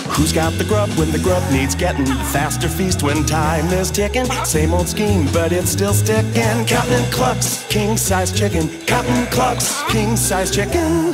Who's got the grub when the grub needs getting? Faster feast when time is ticking. Same old scheme, but it's still sticking. Captain Cluck's king-size chicken. Captain Cluck's king-size chicken.